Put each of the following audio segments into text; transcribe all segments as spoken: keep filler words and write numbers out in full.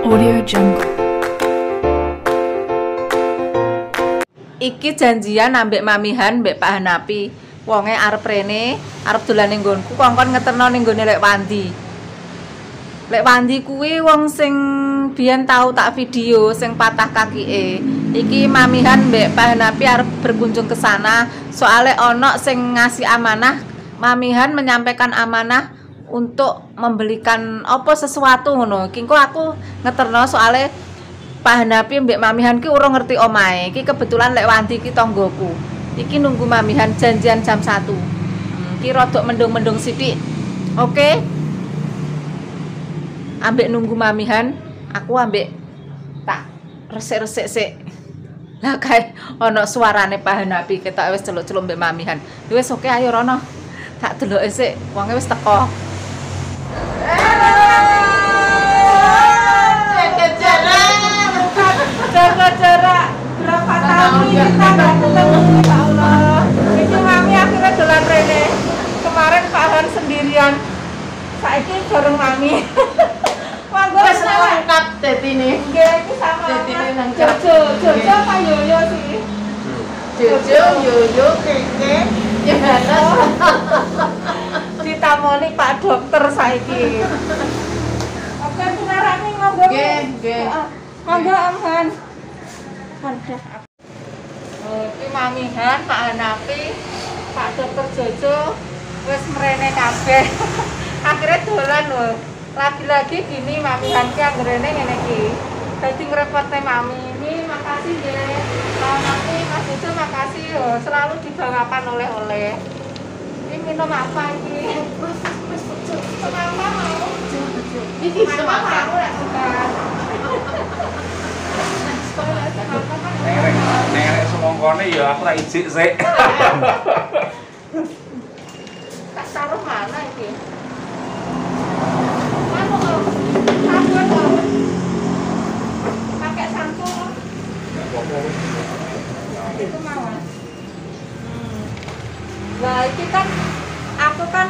Audio Jungle. Iki janjian ambek mamihan mbek Pak Hanapi. Wonge arep rene, arep dolan ning nggonku, kongkon ngeterno ning nggone Lek Wandi. Lek Wandi kuwi wong sing biyen tau tak video sing patah kakike. Iki mamihan mbek Pak Hanapi arep berkunjung ke sana, soale ono sing ngasih amanah, mamihan menyampaikan amanah untuk membelikan apa sesuatu ngono. Iki kok aku ngeterno soale Pak Hanapi mbek mamihan ki urung ngerti omahe. Iki kebetulan Lek Wandi ki tanggoku. Iki nunggu mamihan janjian jam satu. Hmm, ki rodok mendung-mendung sithik. Oke. Ambek nunggu mamihan, aku ambek tak resik-resik sik. Lah kae ono suarane Pak Hanapi ketok wis celuk-celuk mbek mamihan. Wis oke ayo rono. Tak deloke sik, wonge wis teko. Jaga jarak berapa tahun kita nggak ketemu, ya Allah. Ini mami akhirnya dolan rene. Kemarin Pak Han sendirian, saiki bareng mami. Monggo wis lengkap dadine. Nggih, iki sama. Dadine nang Jojo, Jojo apa Yoyo sih? Jojo, Yoyo, Keke, ya Ditamoni Pak Dokter saiki. Oke, tunarane ngombe. Nggih, nggih. Monggo Om Han. Ada. Oh, iki mamihan Pak Hanapi, Pak Dokter Jojo wis mrene kabeh. Akhirnya dolan lho. Lagi-lagi gini mamihan ki anggere ngene iki. Dadi ngrepotne mami. Ini makasih nggih. Pak Hanapi, Mas Jojo makasih yo selalu dibawakan oleh-oleh. Ini minum apa iki? Wis wis wis. Kenapa mau? Iki Mama mau lek bukan. Nek semongkone ya aku tak ijik sik. Tak taruh mana iki? Anu kok. Sabun kok. Pakai sampo. Itu mau. Hmm. Lah iki kan aku kan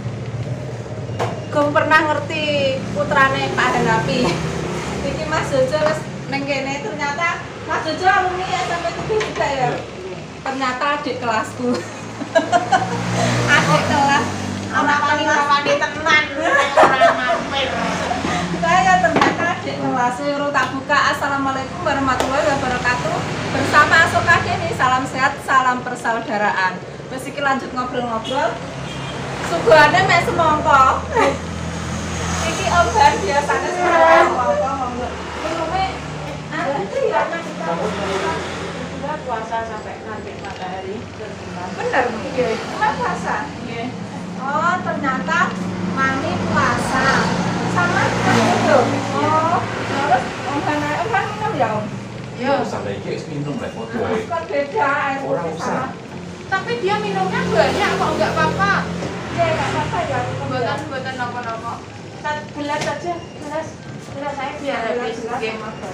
gong pernah ngerti putrane Pak Hanapi. Iki Mas Jojo wis neng kene ternyata Mas Jojo alumni S M P tiga juga ya. Ternyata adik kelasku. Adik kelas anak wani-wani tenan ora mampir. saya ternyata adik kelas. Suruh tak buka. Assalamualaikum warahmatullahi wabarakatuh. Bersama Asoka Deni, salam sehat, salam persaudaraan. Terus iki lanjut ngobrol-ngobrol. Suguhane mek semongko. Iki Om Han biasanya semongko monggo. Minume nanti ya kita Sudah puasa sampai nanti matahari terbenam. bener nggih. Emang puasa? Nggih. Oh, ternyata mami puasa. Sama itu. Oh, terus Om Han Om Han minum ya, Om? Yo, Sampai iki wis minum lek foto ae. Kok beda air Orang putih usah. sama. tapi dia minumnya banyak kok enggak apa-apa. Ya, enggak apa-apa ya. Buatan buatan nopo-nopo. Satu gelas aja, gelas. Gelas saya biar habis. Nggih.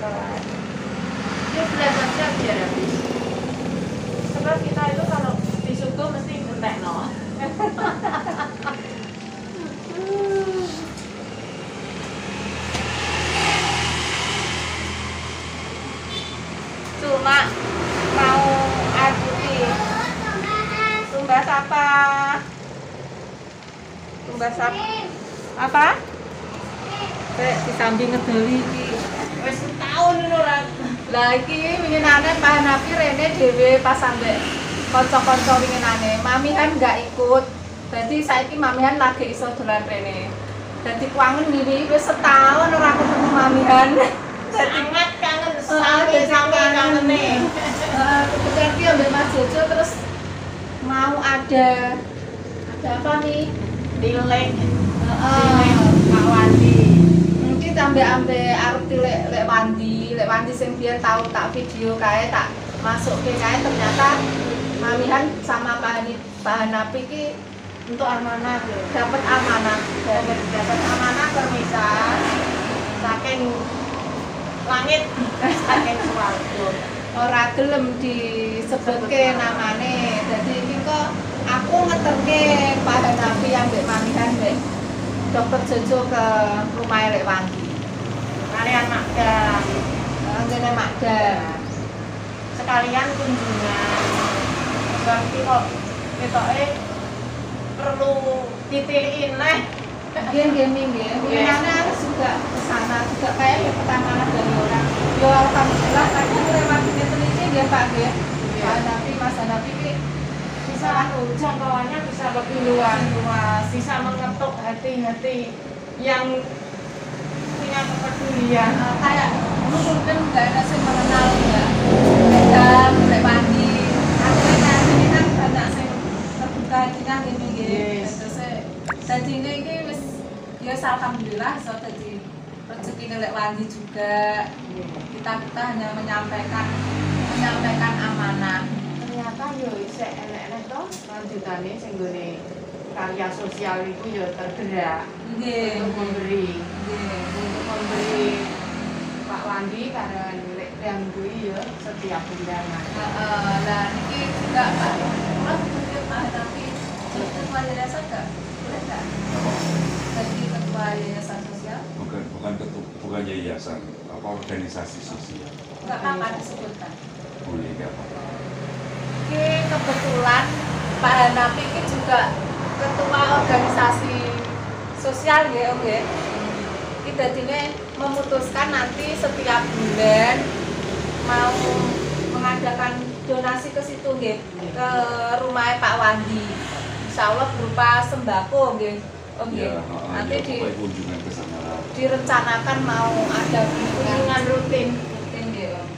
Ya gelas aja biar habis. Sebab kita itu kalau disuguh mesti ngentekno. Cuma mau air putih. Tumbas apa? Tumbas apa? Apa? Sik disambi ngedoli iki. Wis setahun ini ora. Lah iki winginane Pak Hanapi rene dhewe pas ambek kanca-kanca winginane. Mamihan enggak ikut. Dadi saiki mamihan lagi iso dolan rene. Dadi kuangen ngene wis setahun ora ketemu mamihan. Dadi Sangat kangen, sami- sami-sami kangene. Eh, kebetulan dia ambil Mas Jojo terus mau ada ada apa nih? Dilek. Heeh. Pak Wandi. Mungkin tambah ambek arep tilek Lek Wandi, Lek Wandi sing biyen tau tak video kae tak masukke kae ternyata mamihan sama Pak Hani, Pak Hanapi ki Untuk amanah ya. dapat amanah Dapat dapat amanah permisah saking langit saking swarga. ora gelem disebutke namane. Dadi iki kok aku ngeterke Pak Hanapi ambek mamihan mbek Dokter Jojo ke rumah Lek Wandi. Kalian mak Oleh makdam. Sekalian kunjungan. Berarti kok ketoke perlu ditiliin neh. Nggih, nggih, nggih. Winane harus juga ke sana juga kayak ya pertama dari orang. Ya alhamdulillah kadang lewat ngeten iki nggih Pak nggih. Pak Hanafi, Mas Hanafi iki Bisa anu jangkauannya bisa lebih luas, luas, bisa mengetuk hati-hati yang punya kepedulian. uh, kayak mungkin nggak ada yang mengenal ya. Medan, Lek Wandi. Akhirnya ini kan banyak sing terbuka kita gini nggih. Yes. Terus dadi iki wis ya alhamdulillah iso dadi rezeki Lek Wandi juga. Kita kita hanya menyampaikan menyampaikan amanah. Ternyata yo isih enek-enek to lanjutane sing gone karya sosial itu yo tergerak Nggih. untuk memberi Nggih. untuk memberi Pak Wandi karena Lek Rian kuwi yo setiap undangan. Heeh, lah niki juga Pak. Kula sebagai Pak tapi ketua yayasan enggak? Boleh enggak? Jadi ketua yayasan sosial? Bukan bukan ketu, bukan yayasan, apa organisasi sosial. Enggak apa-apa disebutkan. Boleh nggak apa? Ini kebetulan Pak Hanafi ini juga ketua organisasi sosial ya Om ya. Kita ini memutuskan nanti setiap bulan mau mengadakan donasi ke situ nggih, ke rumah Pak Wandi. Insya Allah berupa sembako nggih Om ya. Nanti ya, di, kunjungan ke sana. direncanakan mau ada kunjungan rutin. Rutin nggih Om.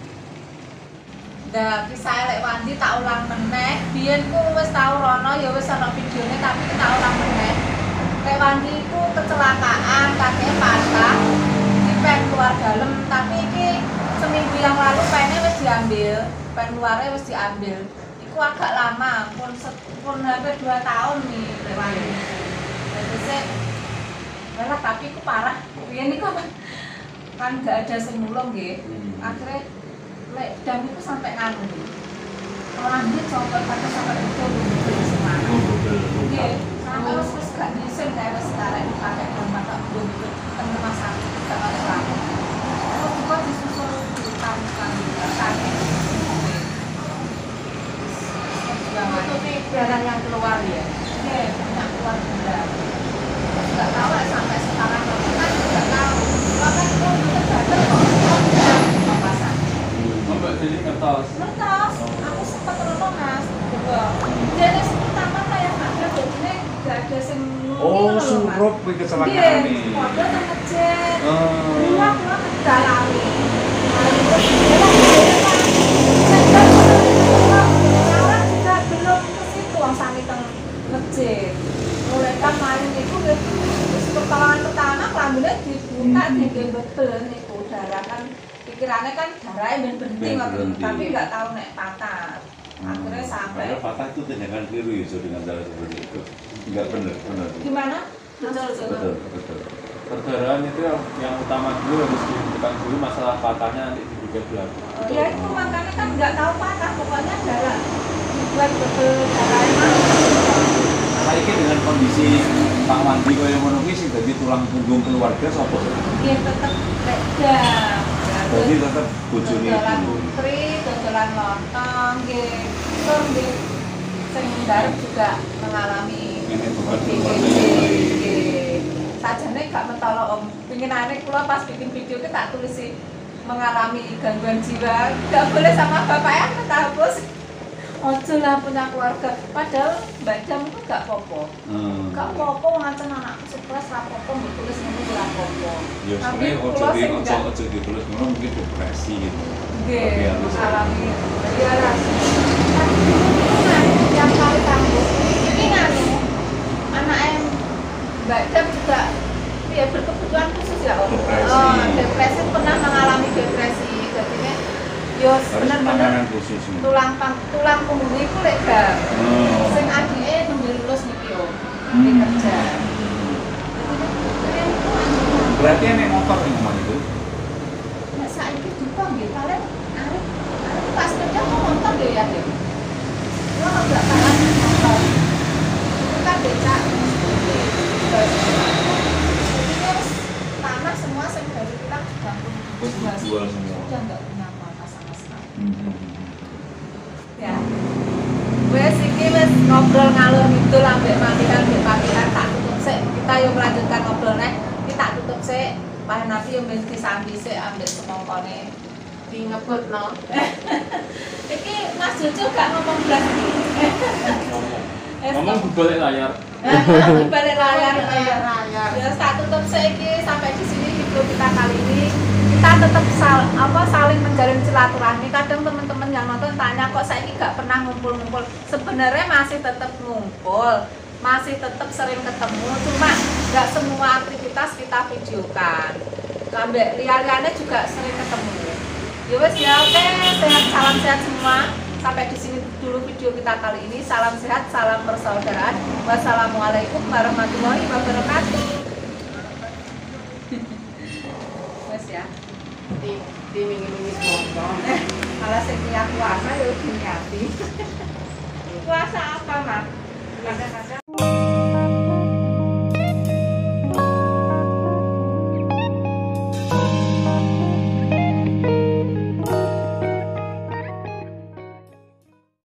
Nah, kisah Lek Wandi tak ulang meneh. Biyen ku wis tau rono ya wis ana videone tapi tak ulang meneh. Lek Wandi ku kecelakaan, kakeknya patah. Di pen keluar dalem, tapi iki seminggu yang lalu pennya wis diambil, pen luarnya wis diambil. Iku agak lama, pun set- pun hampir dua tahun nih Lek Wandi. Jadi sih, malah tapi ku parah. Biyen iku kan gak ada sing nulung nggih. Akhirnya lek dam itu sampai nganu orang dia coba pakai sampai itu belum semangat iya sampai terus terus gak diisin kayak sekarang dipakai dan mata belum itu ke rumah sakit sama selama terus juga disusul di tamukan sakit Itu nih jalan yang keluar ya. iya banyak keluar juga nggak tahu lah sampai sekarang kan nggak tahu kalau kan itu udah gatel kok mau pasang Mbak jadi kertas. Ngertos, aku sempat nonton mas juga. Jadi pertama kayak ada jadinya gak ada yang Oh, surup kuwi kecelakaan Iya, nih. waduh kan ngecek. Oh. Dulu aku kan mendalami. Terus dia orang juga belum ke situ, orang sami teng ngecek. Mulai kan main itu terus pertolongan pertama kelambunya dibuka tinggi betul nih darah kan pikirannya kan darahnya ben berhenti Ben waktu berhenti. tapi nggak tahu nek patah akhirnya sampai Padahal patah itu tindakan keliru ya, so, dengan cara seperti itu. Enggak benar, benar. gimana betul betul Betul, betul. Perdarahan itu yang, yang utama dulu harus dihentikan dulu, masalah patahnya nanti dibuka belakang. Oh, ya itu makanya kan nggak tahu patah pokoknya darah dibuat betul darahnya masuk. Saiki dengan kondisi Pak Wandi kaya ngono kuwi sing dadi tulang punggung keluarga sapa? dia tetap beda Berarti tetep bojone dodolan ibu. putri dodolan lontong nggih terus nggih sing ngarep juga mengalami Ini bukan O D G keluarga J yang lain. nggih. Sajane gak mentolo Om pinginane kula pas bikin video itu tak tulis sih mengalami gangguan jiwa gak boleh sama bapaknya kita hapus ojo lah punya keluarga padahal Mbak Jam itu gak popo Hmm. gak popo ngancen anakku sekelas ra popo mbok tulis ngono ora popo Ya tapi sebenarnya ojo kula di sing ojo gak ojo ditulis ngono mungkin depresi gitu. nggih Tapi harus mengalami ya ras tapi kan yang kali tangguh ini nganu anak yang Mbak Jam juga ya berkebutuhan khusus ya Om. Depresi. Oh, depresi pernah mengalami depresi jadinya yo Harus bener-bener penanganan khusus. nih. tulang pang- tulang punggung iku lek gak Oh. sing adike nunggu lulus niki Om Hmm. di kerja Berarti nek motor ning omah itu. nek saiki duka nggih kalian arep arep pas kerja mau motor ya ya ya lo enggak kalah motor itu kan becak jadinya wis tanah semua yang dari kita sudah Terus dijual semua. sudah nggak punya apa-apa sama sekali. Hmm. Ya. Wes iki wes ngobrol ngalor ngidul ambek mamihan ambek papihan tak tutup sik. Kita yo melanjutkan ngobrol neh. Iki tak tutup sik. Pak Nabi yo mesti sambi sik ambek semongkone. Di ngebut no. Iki Mas Jojo gak ngomong blas iki. Ngomong. Ngomong di balik layar. Di balik layar. Layar, layar. Ya tak tutup sik iki sampai di sini video kita kali ini. Kita tetap sal, apa saling menjalin silaturahmi. Kadang teman-teman yang nonton tanya kok saya ini gak pernah ngumpul-ngumpul. Sebenarnya masih tetap ngumpul, masih tetap sering ketemu. Cuma nggak semua aktivitas kita videokan. Sampai liar-liarnya juga sering ketemu. Ya wes ya oke, sehat, salam sehat semua. Sampai di sini dulu video kita kali ini. Salam sehat, salam persaudaraan. Wassalamualaikum warahmatullahi wabarakatuh. Wes ya. Di di minggu-minggu bongkong. Kalau setiap puasa ya diniati. Puasa apa, Mak? Kadang-kadang